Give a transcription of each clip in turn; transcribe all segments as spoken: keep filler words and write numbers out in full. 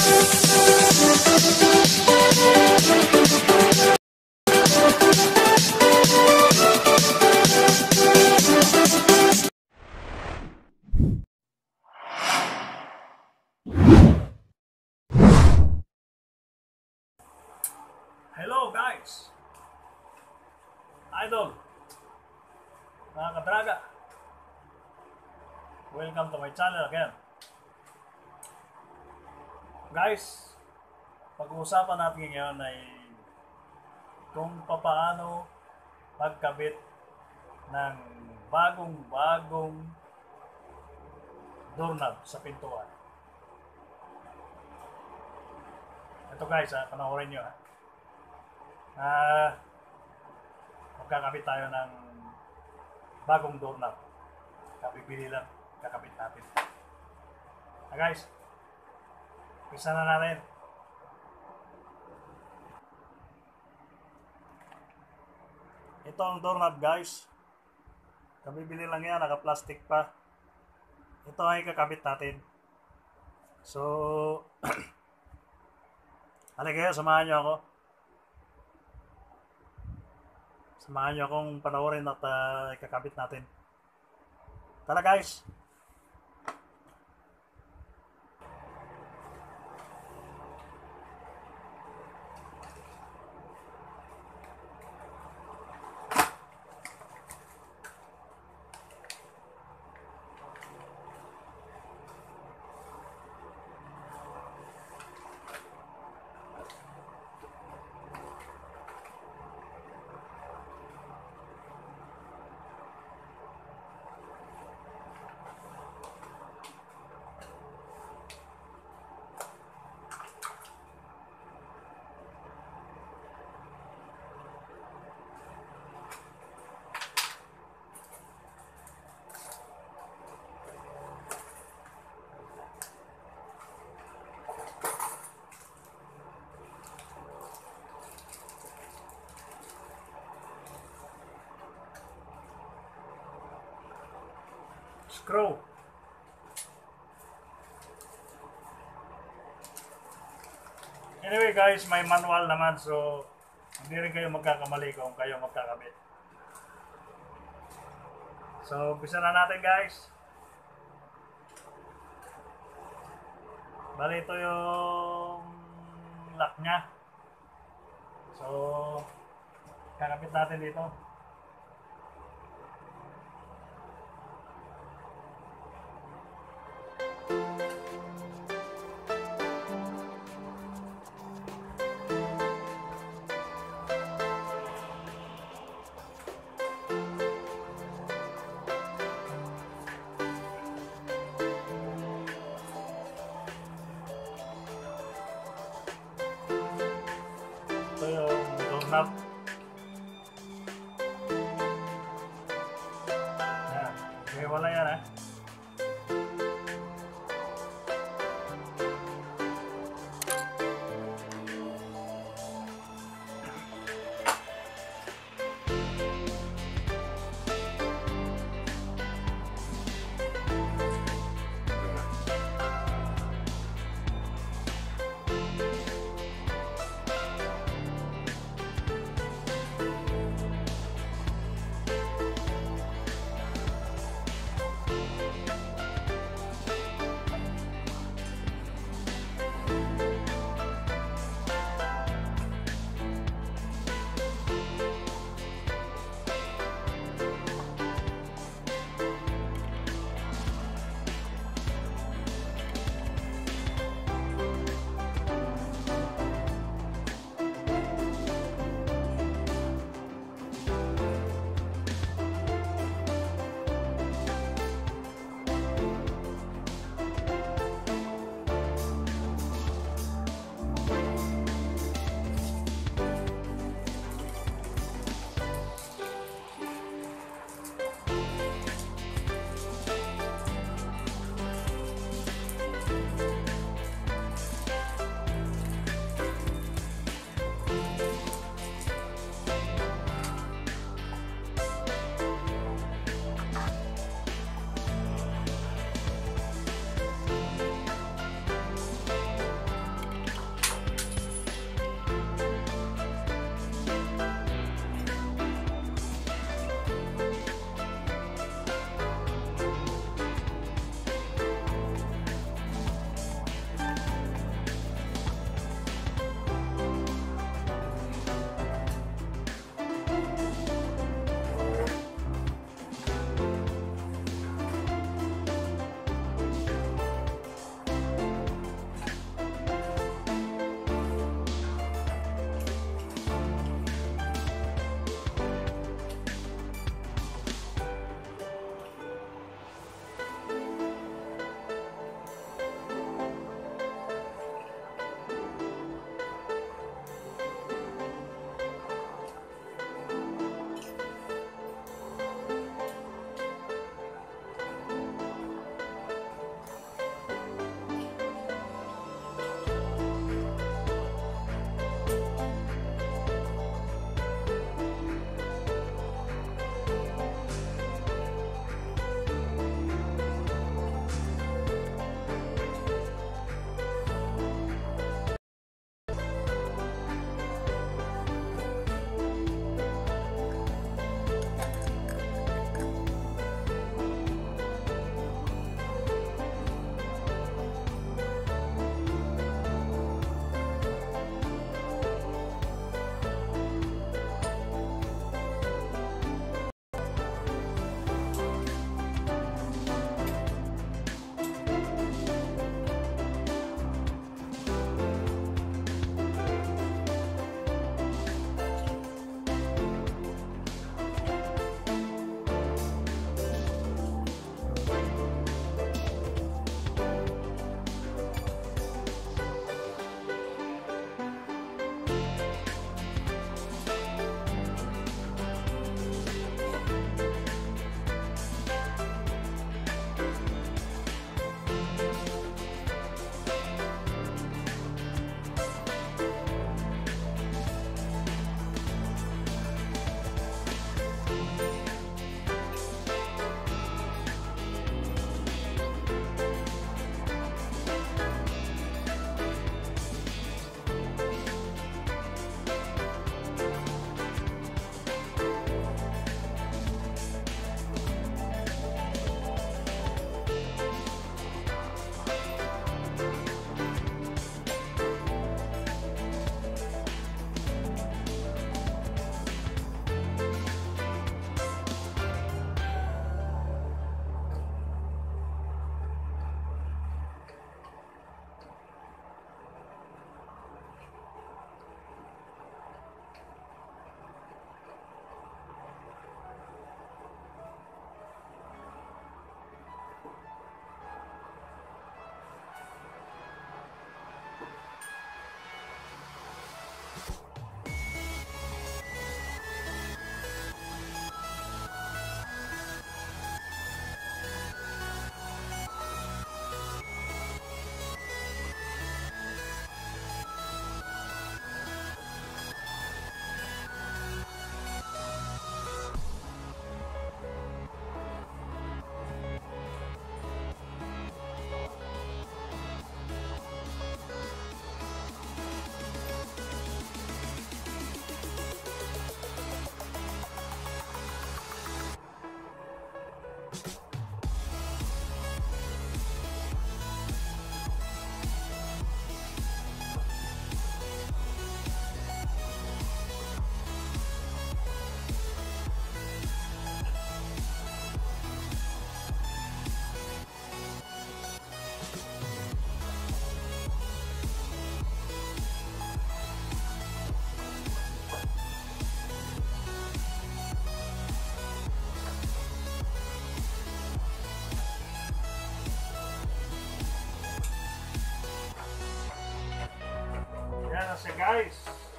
Hello guys! Idol! Mga kadraga! Welcome to my channel again. Guys, pag-uusapan natin ngayon ay kung paano magkabit ng bagong-bagong doorknob sa pintuan. Ito guys, ha, panoorin nyo ha. Uh, magkakabit tayo ng bagong doorknob. Kapibili lang, kakabit natin. Ah, guys, pisa na natin. Ito ang doorknob guys. Kabibili lang yan, naka-plastic pa. Ito ay kakabit natin. So, halika kayo, samahan nyo ako. Samahan nyo akong panoorin at uh, ikakabit natin. Tara guys! Screw. Anyway guys, may manual naman, so hindi rin kayo magkakamali kung kayo magkakabit. So, umpisa na natin guys. Bali ito yung lock nya. So, kakabit natin dito. Ito yung doorknob. Yan. Okay, wala yan eh. na siya guys.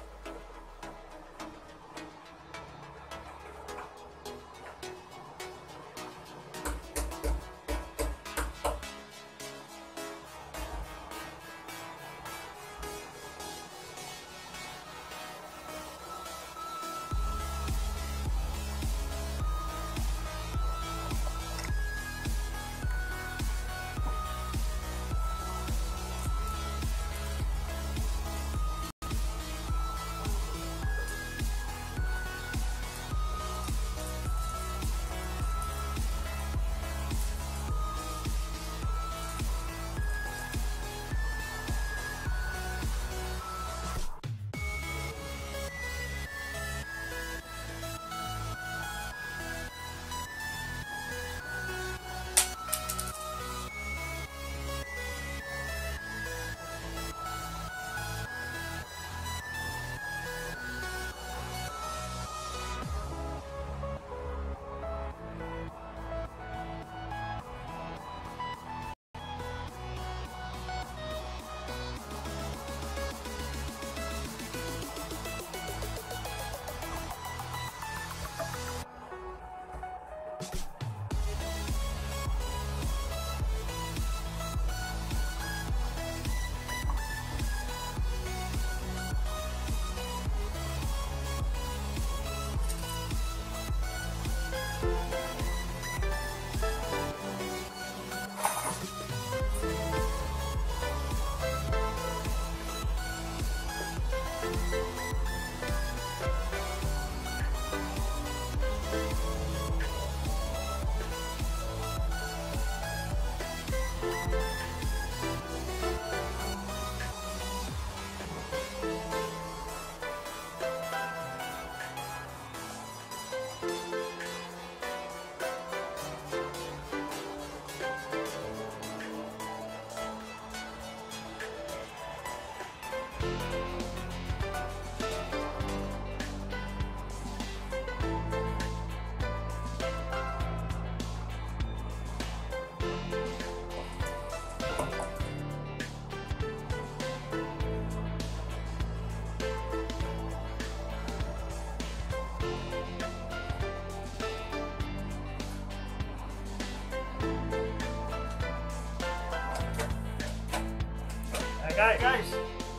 Guys, guys,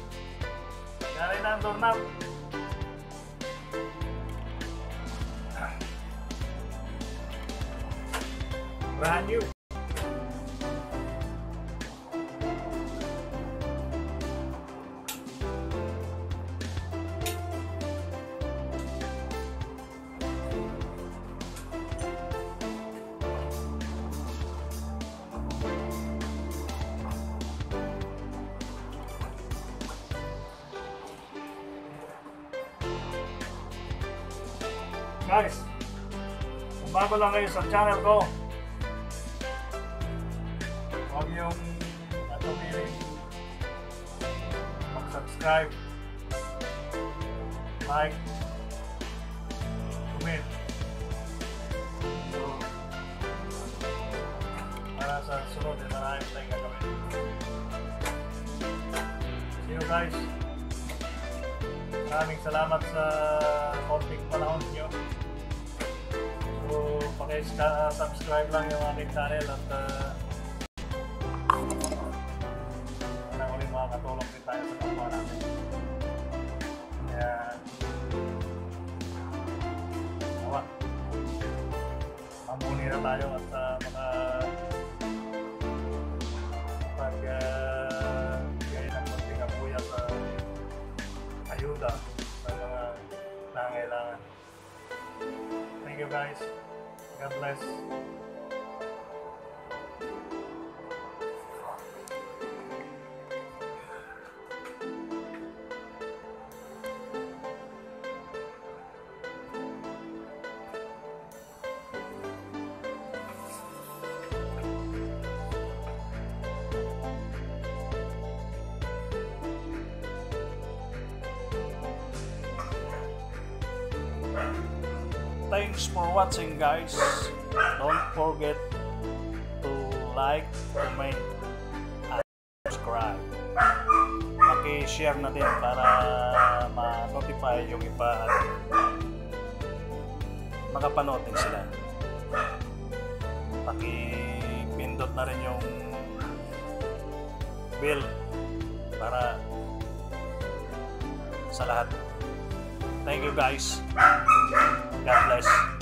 yari na ang doorknob. Brand new. Guys, kung bago lang kayo sa channel ko, huwag yung atumiling mag-subscribe, like, comment. So, para sa sunod, yung maraming tayong gagawin. See you guys. Maraming salamat sa konting panahon nyo. So, paki-subscribe lang yung aking channel at uh, na ulit makakatulong din tayo sa kapwa natin. Kaya, awa, mamuni na tayo at uh, maka pag uh, bigay ng konting abuya sa ayuda sa mga nangailangan. Thank you guys. God bless. Thanks for watching, guys. Don't forget to like, comment, and subscribe. Okay. paki-share na din para ma-notify yung iba at makapanood din sila. Paki-pindot na rin yung bell para sa lahat. Thank you guys. God bless.